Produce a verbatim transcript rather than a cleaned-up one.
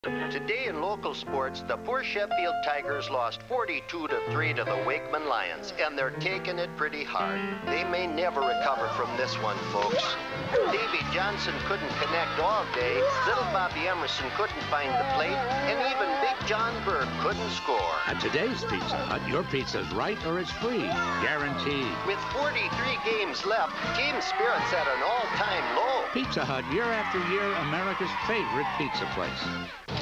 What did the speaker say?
Today in local sports, the poor Sheffield Tigers lost forty-two to three to the Wakeman Lions, and they're taking it pretty hard. They may never recover from this one, folks. Davy Johnson couldn't connect all day, little Bobby Emerson couldn't find the plate, and even Big John Burke couldn't score. At today's Pizza Hut, your pizza's right or it's free, guaranteed. With forty-three games left, team spirit's at an all-time low. Pizza Hut, year after year, America's favorite pizza place.